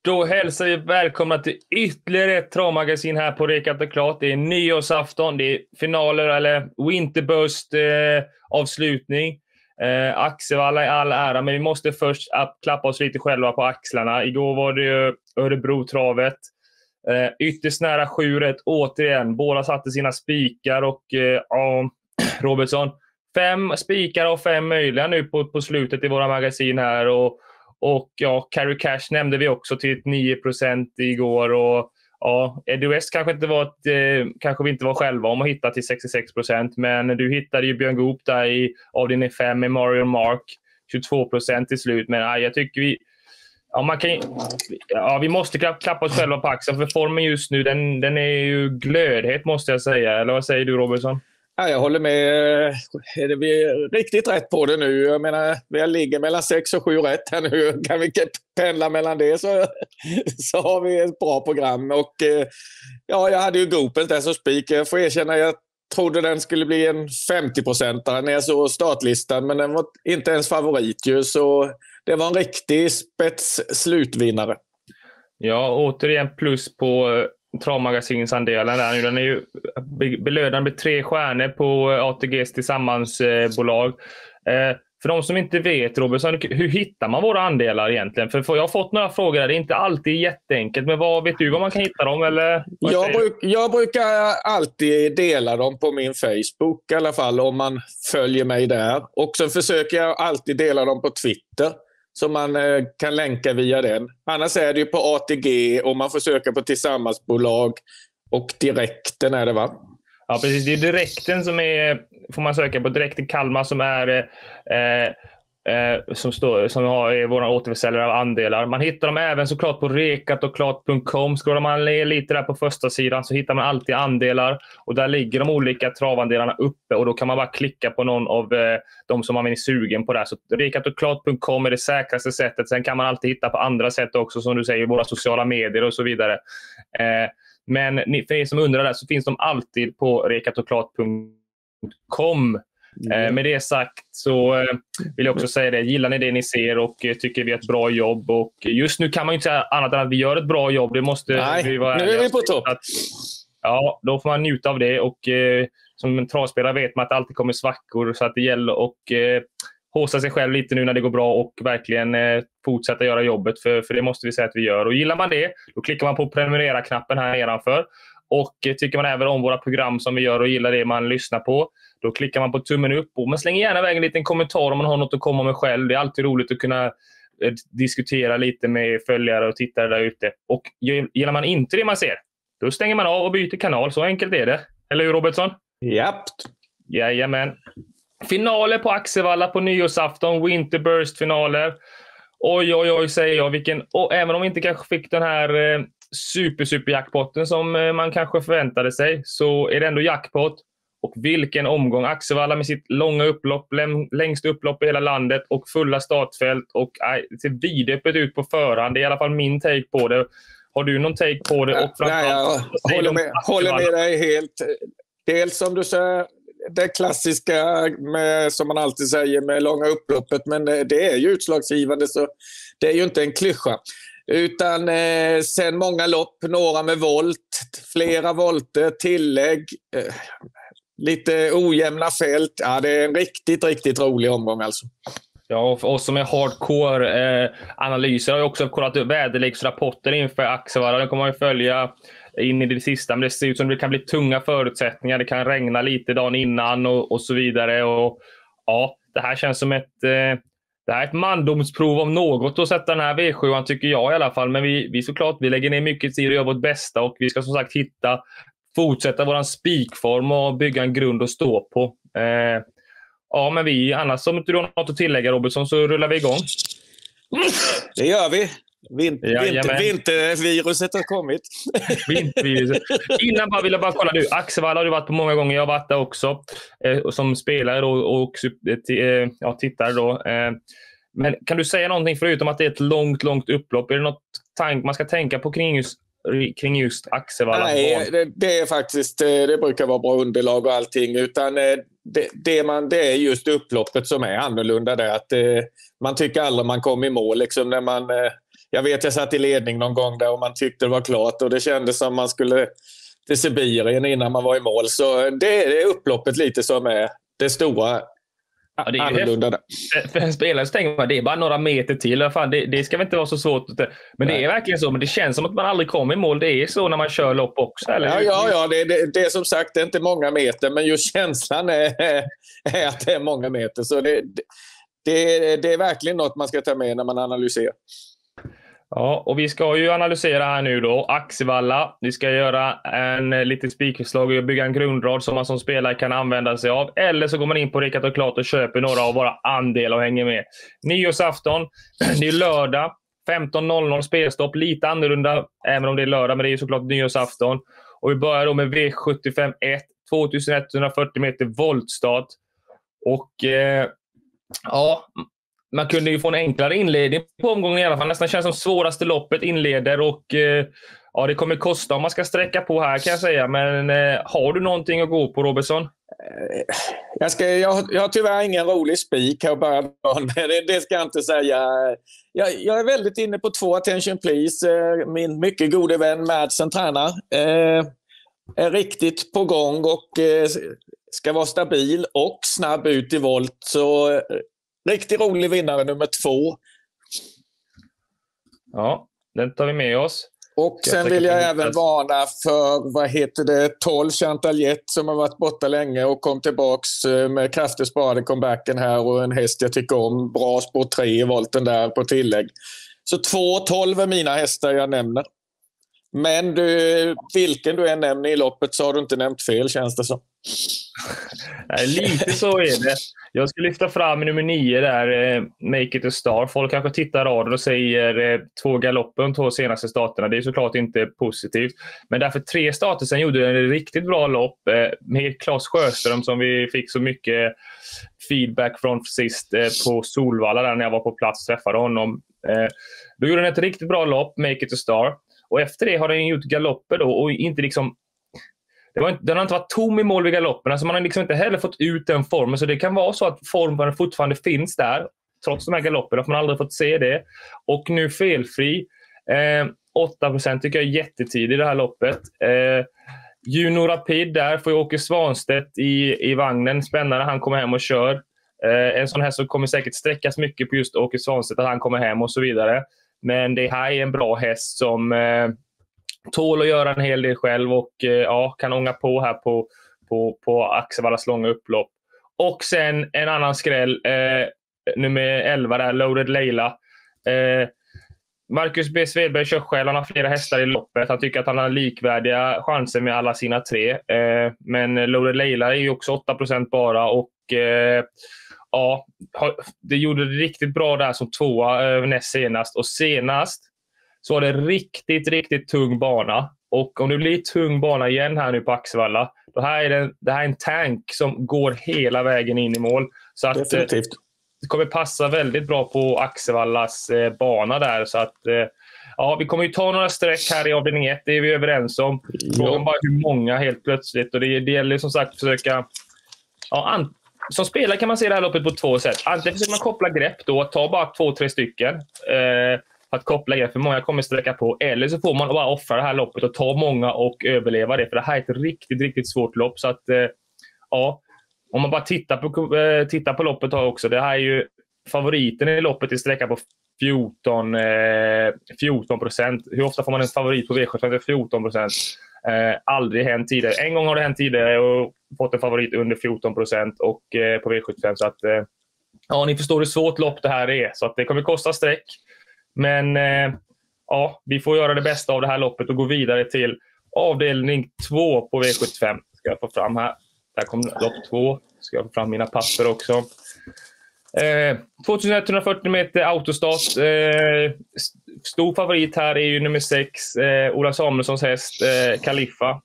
Då hälsar vi välkomna till ytterligare ett travmagasin här på Rekat och Klart. Det är nyårsafton, det är finaler eller Winterburst avslutning. Axevalla i all ära, men vi måste först klappa oss lite själva på axlarna. Igår var det ju Örebro-travet. Ytterst nära 7-1 återigen. Båda satte sina spikar och Robertsson. 5 spikar och 5 möjliga nu på slutet i våra magasin här. Och ja, Carry Cash nämnde vi också till 9% igår. Och ja, Eddie West kanske vi inte var själva om att hitta till 66%. Men du hittade ju Björn Goop där i avdelning 5 med Mario Mark. 22% till slut. Men jag tycker vi måste klappa oss själva på axeln. För formen just nu, den är ju glödhet måste jag säga. Eller vad säger du, Robertson? Ja, jag håller med. Vi är riktigt rätt på det nu. Jag menar, vi ligger mellan 6 och 7 rätt här nu. Kan vi pendla mellan det så har vi ett bra program. Och ja, jag hade ju Goopet där som spik. Jag får erkänna, jag trodde den skulle bli en 50% när jag såg startlistan. Men den var inte ens favorit ju. Så det var en riktig spets-slutvinnare. Ja, återigen plus på travmagasinsandelen där nu. Den är ju belönad med 3 stjärnor på ATGs tillsammansbolag. För de som inte vet, Robertson, hur hittar man våra andelar egentligen? För jag har fått några frågor där. Det är inte alltid jätteenkelt, men vet du vad man kan hitta dem? Eller? Jag brukar alltid dela dem på min Facebook i alla fall, om man följer mig där. Och så försöker jag alltid dela dem på Twitter, så man kan länka via den. Annars är det ju på ATG och man får söka på tillsammansbolag och direkten är det, va? Ja, precis. Det är direkten som får man söka på. Direkten Kalmar som är som har våra återförsäljare av andelar. Man hittar dem även såklart på rekatoklart.com. Scrollar man lite där på första sidan så hittar man alltid andelar. Och där ligger de olika travandelarna uppe. Och då kan man bara klicka på någon av de som man är sugen på där. Så rekatoklart.com är det säkraste sättet. Sen kan man alltid hitta på andra sätt också, som du säger, våra sociala medier och så vidare. Men för er som undrar där så finns de alltid på rekatoklart.com. Med det sagt så vill jag också säga det. Gillar ni det ni ser och tycker vi är ett bra jobb? Och just nu kan man ju inte säga annat än att vi gör ett bra jobb. Det måste vi vara nu är vi på topp. Ja, då får man njuta av det. Och som en travspelare vet man att det alltid kommer svackor. Så att det gäller att håsa sig själv lite nu när det går bra och verkligen fortsätta göra jobbet. För det måste vi säga att vi gör. Och gillar man det, då klickar man på prenumerera-knappen här nedanför. Och tycker man även om våra program som vi gör och gillar det man lyssnar på, då klickar man på tummen upp. Och man slänger gärna iväg en liten kommentar om man har något att komma med själv. Det är alltid roligt att kunna diskutera lite med följare och tittare där ute. Och gillar man inte det man ser, då stänger man av och byter kanal. Så enkelt är det. Eller hur, Robertson? Japp. Jajamän. Finaler på Axevalla på nyårsafton. Winterburst-finaler. Oj, säger jag. Och även om vi inte kanske fick den här superjackpotten som man kanske förväntade sig, så är det ändå jackpot. Och vilken omgång. Axevalla med sitt långa upplopp, längst upplopp i hela landet och fulla startfält. Och det ser vidöppet ut på förhand. Det är i alla fall min take på det. Har du någon take på det? Och nej, jag håller med dig helt. Dels som du säger, det klassiska som man alltid säger med långa upploppet, men det är ju utslagsgivande, så det är ju inte en klyscha. Utan sen många lopp, några med volt, flera volter, tillägg, lite ojämna fält. Ja, det är en riktigt rolig omgång alltså. Ja, och för oss som är hardcore analyser har jag också kollat väderleksrapporter inför Axevalla. Den kommer man ju följa in i det sista, men det ser ut som det kan bli tunga förutsättningar. Det kan regna lite dagen innan och så vidare. Och ja, det här känns som det här är ett mandomsprov om något att sätta den här V7, tycker jag i alla fall. Men vi såklart, vi lägger ner mycket tid och gör vårt bästa. Och vi ska som sagt fortsätta våran spikform och bygga en grund att stå på. Ja, men annars som inte du har något att tillägga, Robertson, så rullar vi igång. Det gör vi. Vinterviruset har kommit. Vinterviruset. Innan vill jag bara kolla. Axevalla har du varit på många gånger. Jag har varit där också som spelare och tittare då. Men kan du säga någonting förutom att det är ett långt upplopp? Är det något man ska tänka på kring just Axevalla? Nej, det är faktiskt, det brukar vara bra underlag och allting, utan det är just upploppet som är annorlunda där, att man tycker aldrig man kommer i mål liksom, när man jag vet jag satt i ledning någon gång där och man tyckte det var klart och det kändes som man skulle till Sibirien innan man var i mål. Så det är upploppet lite som är det stora. Ja, det är annorlunda där. För en spelare så tänker man det är bara några meter till. Fan, det ska väl inte vara så svårt. Men det är verkligen så. Men det känns som att man aldrig kommer i mål. Det är så när man kör lopp också. Eller? Ja, det är som sagt det är inte många meter. Men just känslan är att det är många meter. Så det är verkligen något man ska ta med när man analyserar. Ja, och vi ska ju analysera här nu då. Axevalla. Vi ska göra en liten spikerslag och bygga en grundrad som man som spelare kan använda sig av. Eller så går man in på Rekat och Klart och köper några av våra andelar och hänger med. Nyårsafton. Det är lördag. 15.00 spelstopp. Lite annorlunda även om det är lördag, men det är ju såklart nyårsafton. Och vi börjar då med V75 1. 2140 meter voltstart. Och ja... Man kunde ju få en enklare inledning på omgången i alla fall. Nästan känns som svåraste loppet inleder och ja, det kommer kosta om man ska sträcka på här kan jag säga. Men har du någonting att gå på, Robertson? Jag har tyvärr ingen rolig spik här bara, men det ska jag inte säga. Jag är väldigt inne på 2 Attention Please. Min mycket gode vän Madsen tränar. Är riktigt på gång och ska vara stabil och snabb ut i volt. Så riktigt rolig vinnare nummer 2. Ja, den tar vi med oss. Och sen vill jag även varna för 12 Chantaljet som har varit borta länge och kom tillbaks med kraftigt sparade comebacken här och en häst jag tycker om. Bra spår 3 i volten där på tillägg. Så 2-12 är mina hästar jag nämner. Men vilken du än nämner i loppet så har du inte nämnt fel, känns det som. Nej, lite så är det. Jag ska lyfta fram nummer 9 där, Make It A Star. Folk kanske tittar raden och säger 2 galoppen 2 senaste starterna. Det är såklart inte positivt. Men därför 3 starter sen gjorde en riktigt bra lopp med Claes Sjöström som vi fick så mycket feedback från sist på Solvalla där när jag var på plats och träffade honom. Då gjorde den ett riktigt bra lopp, Make It A Star. Och efter det har den gjort galopper då och inte liksom... Den har inte varit tom i mål vid galopperna så man har liksom inte heller fått ut den formen. Så det kan vara så att formen fortfarande finns där trots de här galopperna. För man har aldrig fått se det. Och nu felfri. 8% tycker jag är jättetidigt i det här loppet. Juno Rapid där får ju Åke Svanstedt i vagnen. Spännande, han kommer hem och kör. En sån här som kommer säkert sträckas mycket på just Åke Svanstedt att han kommer hem och så vidare. Men det här är en bra häst som tål att göra en hel del själv och kan ånga på här på Axevallas långa upplopp. Och sen en annan skräll, nummer 11 där, Loaded Leila. Marcus B. Svedberg kör själv, han har flera hästar i loppet. Han tycker att han har likvärdiga chanser med alla sina 3. Men Loaded Leila är ju också 8% bara och det gjorde det riktigt bra där som 2 näst senast. Och senast så var det riktigt, riktigt tung bana. Och om det blir tung bana igen här nu på Axevalla, då det här är en tank som går hela vägen in i mål. Så att definitivt. Det kommer passa väldigt bra på Axevallas bana där. Så att vi kommer ju ta några streck här i avdelning 1, det är vi överens om. Frågan bara hur många helt plötsligt. Och det gäller som sagt att försöka... som spelare kan man se det här loppet på 2 sätt. Antingen försöker man koppla grepp då, ta bara 2-3 stycken för att koppla grepp, för många kommer sträcka på. Eller så får man bara offra det här loppet och ta många och överleva det. För det här är ett riktigt, riktigt svårt lopp. Så att om man bara tittar på loppet också. Det här är ju favoriten i loppet i sträcka på 14%. Hur ofta får man en favorit på V75? 14%. Aldrig hänt tidigare. En gång har det hänt tidigare och fått en favorit under 14% och på V75. Så att ni förstår hur svårt lopp det här är. Så att det kommer kosta streck. Men vi får göra det bästa av det här loppet och gå vidare till avdelning 2 på V75. Ska jag få fram här. Där kommer lopp 2. Ska jag få fram mina papper också. 2140 meter autostart. Stor favorit här är ju nummer 6. Ola Samuelssons häst Kaliffa.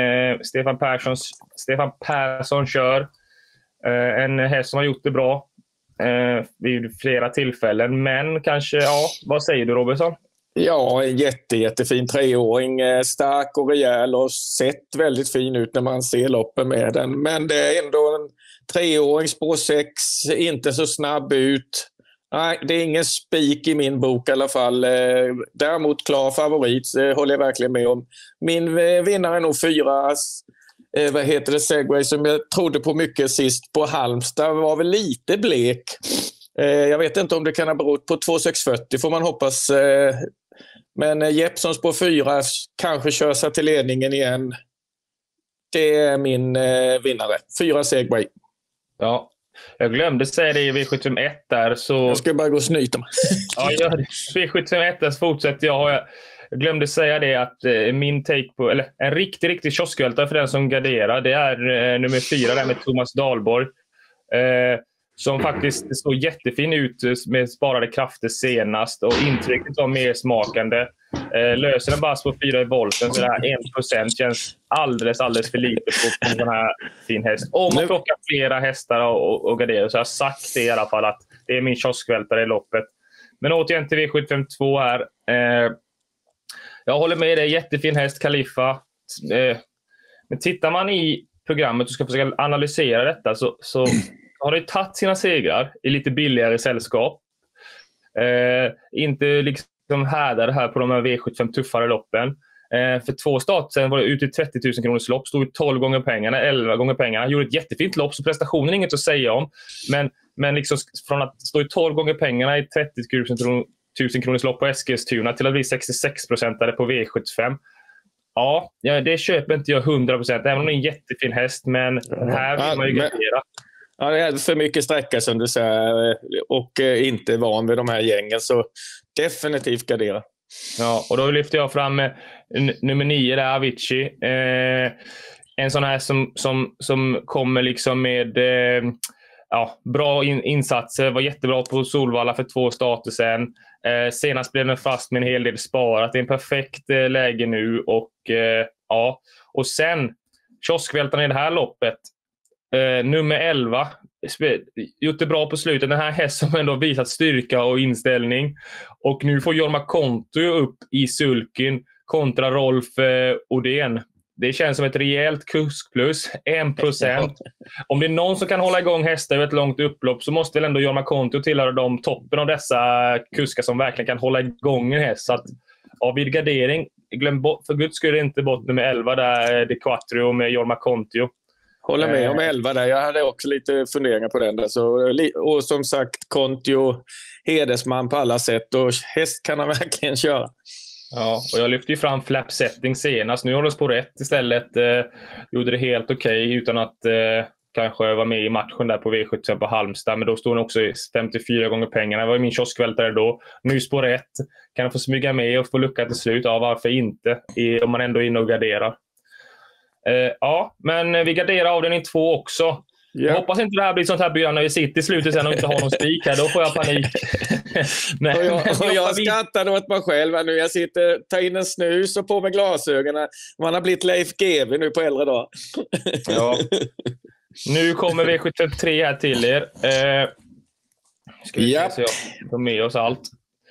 Stefan Persson kör. En häst som har gjort det bra vid flera tillfällen. Men kanske, vad säger du, Robertson? Ja, en jättefin 3-åring. Stark och rejäl och sett väldigt fin ut när man ser loppen med den. Men det är ändå en 3-åring, spår 6, inte så snabb ut. Nej, det är ingen spik i min bok i alla fall. Däremot klar favorit, håller jag verkligen med om. Min vinnare är nog 4 Segway som jag trodde på mycket sist på Halmstad. Var väl lite blek. Jag vet inte om det kan ha berott på 2640 får man hoppas. Men Jeppsons på 4 kanske kör sig till ledningen igen. Det är min vinnare. 4 Segway. Ja, jag glömde säga det i V751 där. Så... Jag ska bara gå och snyta mig. Ja, gör det. V751 där fortsätter jag. Jag glömde säga det att min take på, eller en riktig kioskvältare för den som garderar, det är nummer 4 där med Thomas Dahlborg. Som faktiskt såg jättefin ut med sparade krafter senast och intrycket var mer smakande. Löser den bara på 4 i volten så det här 1% känns alldeles för lite på en sån här fin häst. Om man plockar flera hästar och garderar så har jag sagt det i alla fall att det är min kioskvältare i loppet. Men återigen till V752 här. Jag håller med dig, jättefin häst, Khalifa. Men tittar man i programmet och ska försöka analysera detta så har det tagit sina segrar i lite billigare sällskap. Inte liksom härdar här på de här V75 tuffare loppen. För 2 start sen var det ute i 30 000 kronors lopp. Stod 12 gånger pengarna, 11 gånger pengarna. Gjorde ett jättefint lopp så prestationen är inget att säga om. Men liksom från att stå i 12 gånger pengarna i 30 000 kronors lopp på Eskilstuna till att bli 66% på V75. Ja, det köper inte jag 100%. Även om det är en jättefin häst. Men här vill man ju gardera. Ja, det är för mycket sträcka som du säger och inte van vid de här gängen så definitivt gardera. Ja, och då lyfter jag fram nummer 9 där, Avicii. En sån här som kommer liksom med bra insatser. Var jättebra på Solvalla för 2 starter sen. Senast blev den fast med en hel del sparat. Det är en perfekt läge nu och och sen kioskvältarna i det här loppet. Nummer 11 gjort det bra på slutet. Den här hästen som ändå visat styrka och inställning. Och nu får Jorma Kontio upp i sulken kontra Rolf Odén. Det känns som ett rejält kuskplus. 1%. Om det är någon som kan hålla igång hästar i ett långt upplopp så måste väl ändå Jorma Kontio tillhöra de toppen av dessa kuskar som verkligen kan hålla igång en häst. Så att, vid gardering, glöm bort, för guds skull inte bort nummer 11 där, De Quattro med Jorma Kontio. Håller med om 11 där. Jag hade också lite funderingar på den där. Och som sagt, Kontio, hedersman på alla sätt. Och häst kan han verkligen köra. Ja, och jag lyfte ju fram flap setting senast. Nu håller det på rätt istället. Gjorde det helt okej utan att kanske vara med i matchen där på V75 på Halmstad. Men då stod han också 54 gånger pengarna. Det var min kioskvältare då. Nu spår rätt. Kan han få smyga med och få lucka till slut? Ja, varför inte? Om man ändå är inne och garderar. Men vi garderar avdelning 2 också. Yeah. Jag hoppas inte det här blir sånt här början när vi sitter i slutet sen och inte har någon spik här. Då får jag panik. Jag skrattar åt mig själv nu. Jag tar in en snus och på med glasögonen. Man har blivit Leif GW nu på äldre dag. Ja. Nu kommer V73 här till er. Ska vi se så jag får med oss allt.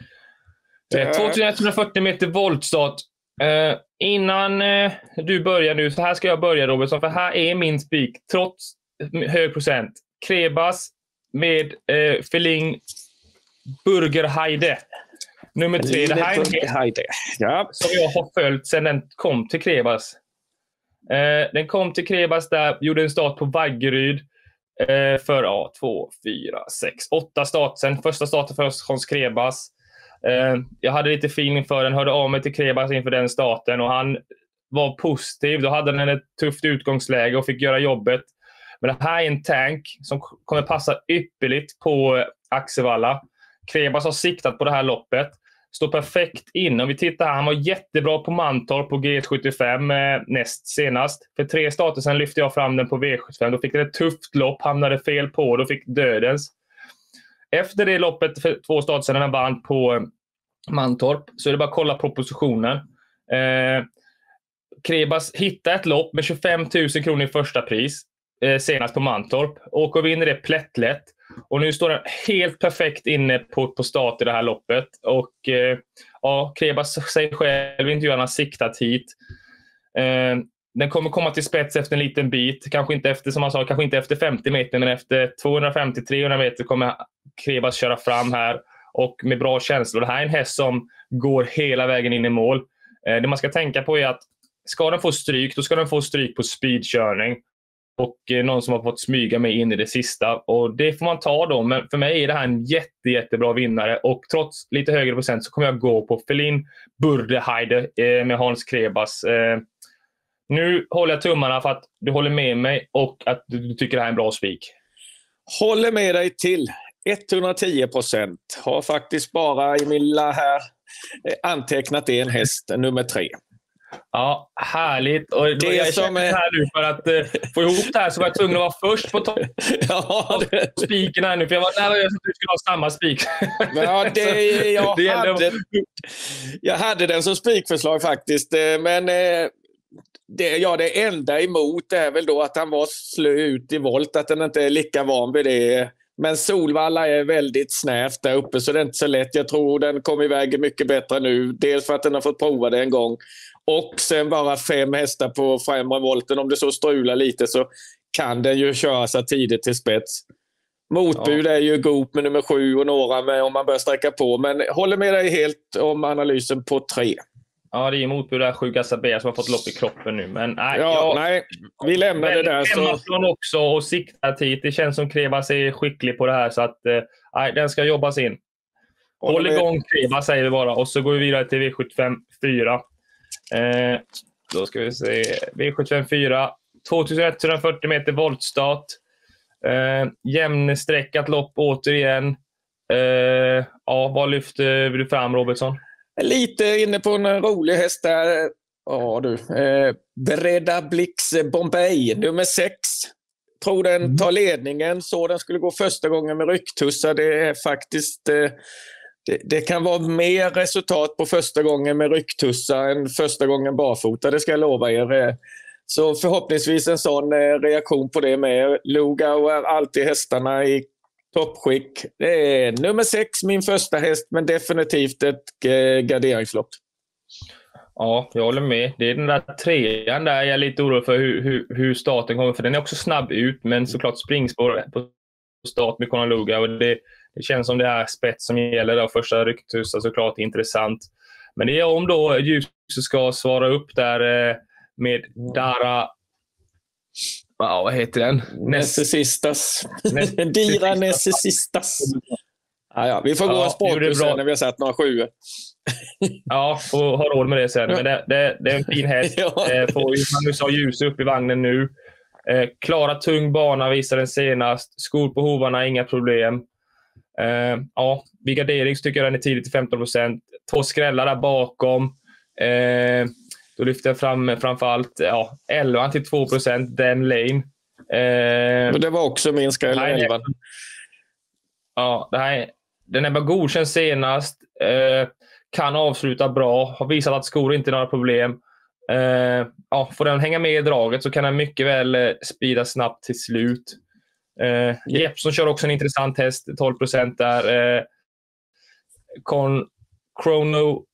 2140 meter voltstart. Innan du börjar nu, så här ska jag börja, Robertson, för här är min spik trots hög procent. Krebas med Feling Burgerheide. Nummer 3. Det här är en häst som jag har följt sedan den kom till Krebas. Den kom till Krebas där, gjorde en start på Vaggeryd för 2, 4, 6, 8 start sen. Första starten för Hans Krebas. Jag hade lite feeling för den, hörde av mig till Krebas inför den starten och han var positiv. Då hade den ett tufft utgångsläge och fick göra jobbet. Men det här är en tank som kommer passa ypperligt på Axevalla. Krebas har siktat på det här loppet. Står perfekt in. Om vi tittar här, han var jättebra på Mantorp på G75 näst senast. För 3 starter sen lyfte jag fram den på V75. Då fick den ett tufft lopp, hamnade fel på. Då fick dödens. Efter det loppet för 2 starter sen han vann på Mantorp så är det bara att kolla propositionen. Krebas hittade ett lopp med 25 000 kronor i första pris senast på Mantorp. Åker och vinner det plättlätt. Och nu står den helt perfekt inne på start i det här loppet. Och Krebas säger själv inte hur han har siktat hit. den kommer komma till spets efter en liten bit. Kanske inte efter, som man sa, kanske inte efter 50 meter, men efter 250-300 meter kommer Krevas köra fram här. Och med bra känslor. Det här är en häst som går hela vägen in i mål. Det man ska tänka på är att ska den få stryk, då ska den få stryk på speedkörning. Och någon som har fått smyga med in i det sista. Och det får man ta då. Men för mig är det här en jättebra vinnare. Och trots lite högre procent så kommer jag gå på Felin Burdeheide med Hans Krebas. Nu håller jag tummarna för att du håller med mig och att du tycker det här är en bra spik. Håller med dig till 110%. Har faktiskt bara i min lilla här antecknat en häst, nummer 3. Ja, härligt. Och då det jag som är här nu för att få ihop det här så var jag tvungen att vara först på ja, spiken här nu. För jag var nära att du skulle ha samma spik. Ja, jag hade den som spikförslag faktiskt. Men det enda emot är väl då att han var slö ut i volt. Att den inte är lika van vid det. Men Solvalla är väldigt snävt där uppe så det är inte så lätt. Jag tror den kommer iväg mycket bättre nu. Dels för att den har fått prova det en gång. Och sen bara 5 hästar på främre volten. Om det så strular lite så kan den ju köra sig tidigt till spets. Motbud är ju Goop med nummer 7 och några med om man börjar sträcka på. Men håller med dig helt om analysen på 3. Ja, det är motbud där 7 Gasabea som har fått lopp i kroppen nu. Men nej, vi lämnar det där. Så också och siktar hit. Det känns som Krevas är skicklig på det här så att den ska jobbas in. Håll igång Krevas säger vi bara och så går vi vidare till V75 4. Då ska vi se. V75 4. 2140 meter voltstart. Jämnsträckat lopp återigen. Vad lyfter du fram, Robertson? Lite inne på en rolig häst där. Ja du. Beredda Blix Bombay, nummer 6. Tror den tar ledningen. Så den skulle gå första gången med rycktussar. Det är faktiskt... Det kan vara mer resultat på första gången med rycktussar än första gången barfota, det ska jag lova er. Så förhoppningsvis en sån reaktion på det med. Lugau är alltid hästarna i toppskick. Det är nummer 6, min första häst, men definitivt ett garderingslopp. Ja, jag håller med. Det är den där 3:an där jag är lite orolig för hur starten kommer. För den är också snabb ut, men såklart springspår på start med Conor Lugau. Det känns som det här spets som gäller där. Första rycktussar såklart intressant. Men det är om då Ljus ska svara upp där med Dara... vad heter den? Necessistas. Dira Necessistas. Ja, vi får gå en språk sen när vi har satt några 7. Ja, får ha råd med det sen. Men det är en fin häst. Får nu sa Ljus upp i vagnen nu. Klara tung bana visar den senast. Skor på hovarna, inga problem. Vid gardering tycker jag den är tidigt till 15%. 2 skrällar där bakom. Då lyfter jag fram framförallt 11 till 2%. Den lane. Det var också min skräll. 11. Ja, den är bara godkänd senast. Kan avsluta bra. Har visat att skor inte är några problem. Får den hänga med i draget så kan den mycket väl speeda snabbt till slut. Jeppson kör också en intressant häst. 12% där. Chrono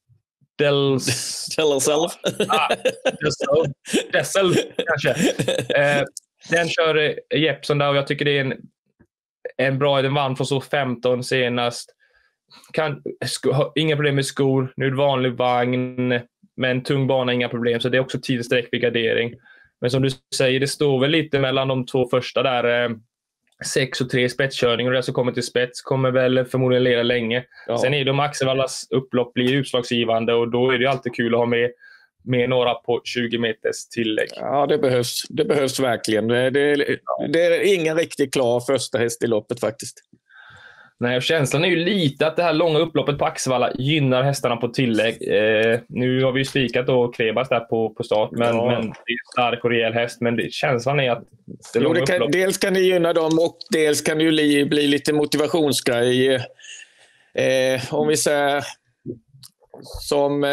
Dessel kanske. Den kör Jeppson där och jag tycker det är en bra. Den vann från så 15 senast. Inga problem med skor. Nu är det vanlig vagn. Men tung bana, inga problem. Så det är också 10 streck vid gardering. Men som du säger, det står väl lite mellan de 2 första där. 6 och 3 spetskörning. Och det som kommer till spets kommer väl förmodligen leda länge. Ja. Sen är det om Axevallas upplopp blir utslagsgivande. Och då är det alltid kul att ha med några på 20 meters tillägg. Ja, det behövs. Det behövs verkligen. Det är ingen riktigt klar första häst i loppet faktiskt. Nej, och känslan är ju lite att det här långa upploppet på Axevalla gynnar hästarna på tillägg. Nu har vi ju spikat då Krebas där på start, men det är en stark och rejäl häst. Men känslan är att dels kan det gynna dem och dels kan det ju bli lite motivationsgrej. Om vi säger som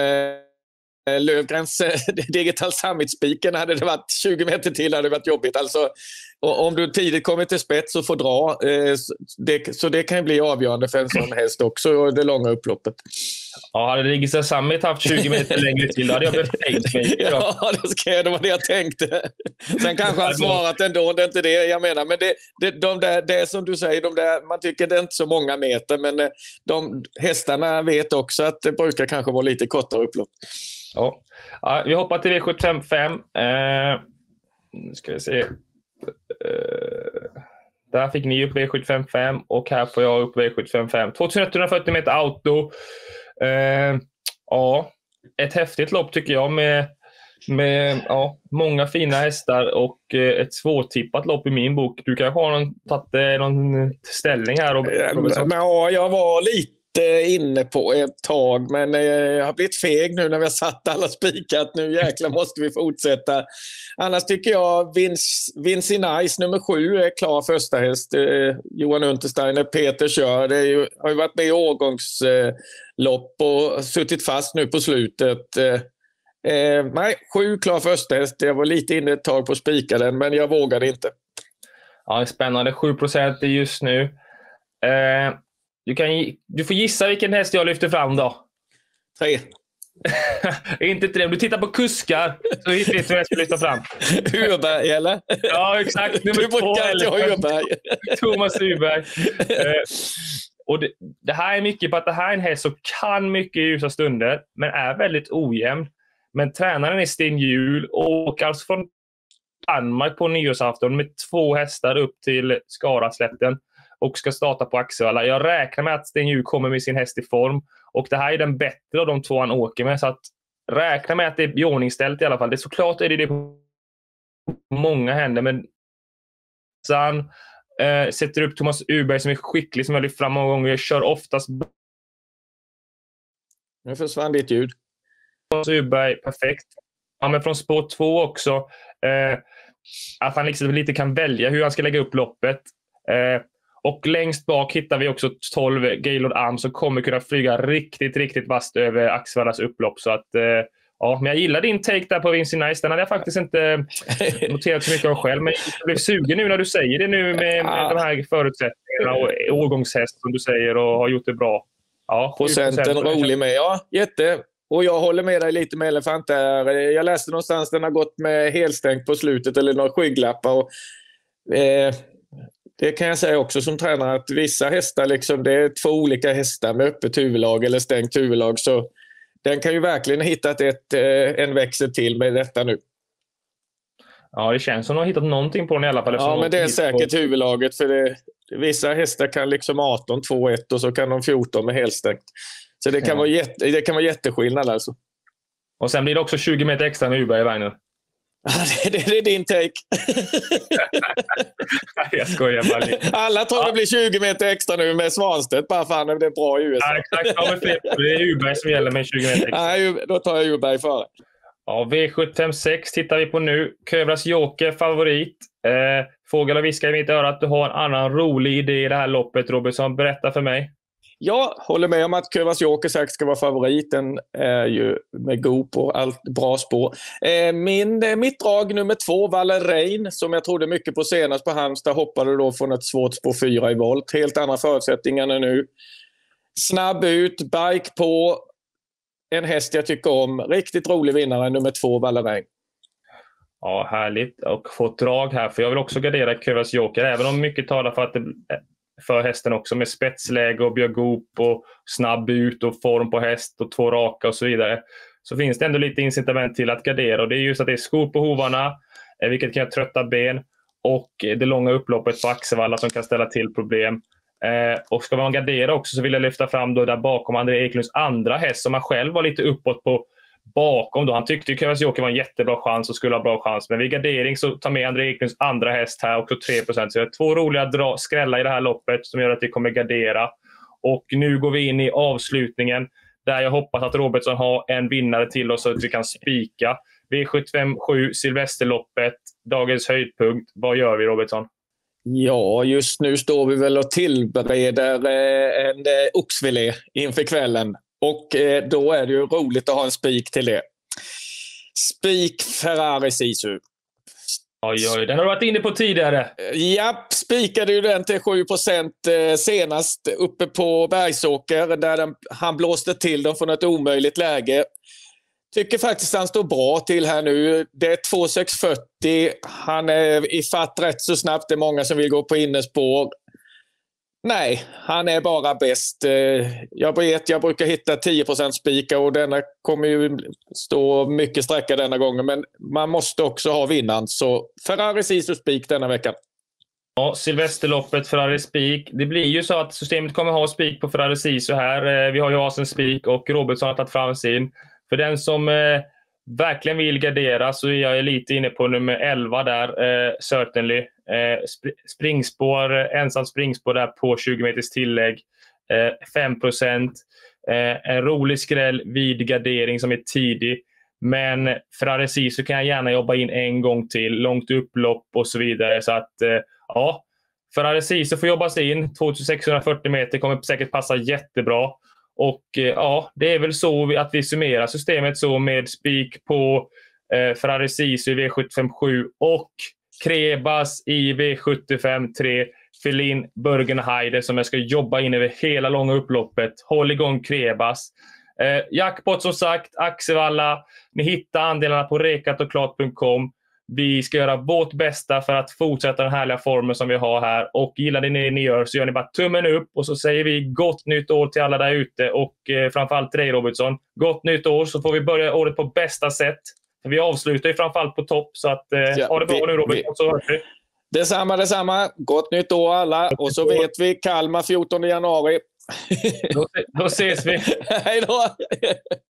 Lövgrens Digital Summit-spiken hade det varit 20 meter till hade det varit jobbigt. Alltså, Och om du tidigt kommer till spets och får dra, så det kan ju bli avgörande för en sån häst också, det långa upploppet. Ja, hade Rigisa Summit haft 20 meter längre till, då hade jag behövt mig. Ja, det var det jag tänkte. Sen kanske han svarat ändå, det är inte det jag menar. Men det är som du säger, man tycker det är inte så många meter, men hästarna vet också att det brukar kanske vara lite kortare upplopp. Ja. Ja, vi hoppar till V755. Nu ska vi se. Där fick ni upp V755 och här får jag upp V755. 2140 meter auto. Ja, ett häftigt lopp tycker jag med många fina hästar och ett svårtippat lopp i min bok. Du kanske har tagit någon ställning här? Ja, jag var lite inne på ett tag, men jag har blivit feg nu när vi har satt alla spikat. Nu jäklar måste vi fortsätta. Annars tycker jag Vinci Nice nummer 7 är klar första häst. Johan Untersteiner, Peter kör. Har ju varit med i årgångslopp och suttit fast nu på slutet. Nej, 7 klar första häst. Jag var lite inne ett tag på att spika den, men jag vågade inte. Ja, spännande. 7% just nu. Du får gissa vilken häst jag lyfter fram då. 3. Inte 3. Du tittar på kuskar så vet du vad jag ska lyfta fram. Urberg, eller? Ja, exakt. Du brukar inte ha Urberg. Thomas Urberg. Och det här är mycket på att det här är en häst som kan mycket i ljusa stunder, men är väldigt ojämn. Men tränaren är Sten Hjul och åker alltså från Danmark på nyårsafton med 2 hästar upp till Skaraslätten och ska starta på Axevalla. Jag räknar med att Sten Hjul kommer med sin häst i form. Och det här är den bättre av de 2 han åker med. Så att räkna med att det är iordningställt i alla fall. Det är såklart är det på många händer. Men han sätter upp Thomas Urberg som är skicklig, som jag lyft fram många gånger. Jag kör oftast. Nu försvann ditt ljud. Thomas Urberg, perfekt. Ja, men från spår 2 också. Att han liksom lite kan välja hur han ska lägga upp loppet. Och längst bak hittar vi också 12 Gaylord Arm som kommer kunna flyga riktigt, riktigt vast över Axevallas upplopp. Så att, ja, men jag gillar din take där på Vinci Nice. Den hade jag faktiskt inte noterat så mycket av själv. Men jag blev sugen nu när du säger det nu med de här förutsättningarna och årgångshäst som du säger och har gjort det bra. Ja, procenten rolig med. Ja, jätte. Och jag håller med dig lite med elefant där. Jag läste någonstans den har gått med helstängt på slutet eller några skygglappar. Och, det kan jag säga också som tränare att vissa hästar, liksom, det är 2 olika hästar med öppet huvudlag eller stängt huvudlag. Så den kan ju verkligen ha hittat en växel till med detta nu. Ja, det känns som att de har hittat någonting på den i alla fall. Ja, men det är säkert huvudlaget. För vissa hästar kan liksom 18, 2, 1 och så kan de 14 med helstängt. Så det kan vara jätteskillnad alltså. Och sen blir det också 20 meter extra med Urberg i vagnen. Det är din take. Jag skojar bara lite. Alla tror det blir 20 meter extra nu med Svanstedt. Bara fan, det är bra i USA. Ja, exakt. Ja, men det är Urberg som gäller med 20 meter extra. Nej, då tar jag Urberg före. Ja, V756 tittar vi på nu. Kövras Joker favorit. Fågel och viskar i mitt öra att du har en annan rolig idé i det här loppet, Robertson. Berätta för mig. Jag håller med om att Kövras Joker säkert ska vara favorit. Den är ju med go på allt bra spår. Mitt drag nummer 2, Valerain, som jag trodde mycket på senast på Halmstad, hoppade då från ett svårt spår 4 i volt. Helt andra förutsättningar än nu. Snabb ut, bike på. En häst jag tycker om. Riktigt rolig vinnare, nummer 2, Valerain. Ja, härligt. Och få ett drag här, för jag vill också gardera Kövras Joker, även om mycket talar för att för hästen också med spetsläge och björgop och snabb ut och form på häst och 2 raka och så vidare. Så finns det ändå lite incitament till att gardera, och det är just att det är skor på hovarna, vilket kan trötta ben, och det långa upploppet på Axevalla som kan ställa till problem. Och ska man gardera också så vill jag lyfta fram då där bakom André Eklunds andra häst som han själv var lite uppåt på bakom då. Han tyckte ju Kövras Joker var en jättebra chans och skulle ha bra chans. Men vid gardering så tar med André Eklunds andra häst här också 3%. Så det är 2 roliga skrällar i det här loppet som gör att vi kommer gardera. Och nu går vi in i avslutningen där jag hoppas att Robertson har en vinnare till oss så att vi kan spika. V757 Silvesterloppet, dagens höjdpunkt. Vad gör vi, Robertson? Ja, just nu står vi väl och tillbereder en oxfilé inför kvällen. Och då är det ju roligt att ha en spik till det. Spik Ferrari Sisu. Oj, oj, den har du varit inne på tidigare. Japp, spikade ju den till 7% senast uppe på Bergsåker där han blåste till dem från ett omöjligt läge. Tycker faktiskt han står bra till här nu. Det är 2,640. Han är i fatt rätt så snabbt. Det är många som vill gå på innespår. Nej, han är bara bäst. Jag brukar hitta 10% spika och denna kommer ju stå mycket sträcka denna gången. Men man måste också ha vinnaren. Så Ferrari Sisu spik denna veckan. Ja, Silvesterloppet, Ferrari spik. Det blir ju så att systemet kommer ha spik på Ferrari Sisu här. Vi har ju Asen spik och Robertson har tagit fram sin. För den som verkligen vill gardera så är jag lite inne på nummer 11 där, Certainly. Springspår, ensamt springspår där på 20 meters tillägg. 5%. En rolig skräll vid gardering som är tidig. Men Ferrari Sisu kan jag gärna jobba in en gång till. Långt upplopp och så vidare. Så att ja, Ferrari Sisu får jobba sig in. 2640 meter kommer säkert passa jättebra. Och ja, det är väl så att vi summerar systemet så med spik på Ferrari Sisu i V75-7 och Krebas i V75-3. Fyll in Bergenheide som jag ska jobba in över hela långa upploppet. Håll igång Krebas. Jackpot som sagt, Axevalla. Ni hittar andelarna på rekatoklart.com. Vi ska göra vårt bästa för att fortsätta den härliga formen som vi har här. Och gillar det ni gör så gör ni bara tummen upp. Och så säger vi gott nytt år till alla där ute. Och framförallt till dig Robertson. Gott nytt år så får vi börja året på bästa sätt. Vi avslutar ju framförallt på topp. Så att ha det bra nu Robertson så hörs vi. Detsamma. Gott nytt år alla. Och så vet vi Kalmar 14 januari. Då ses vi. Hej då!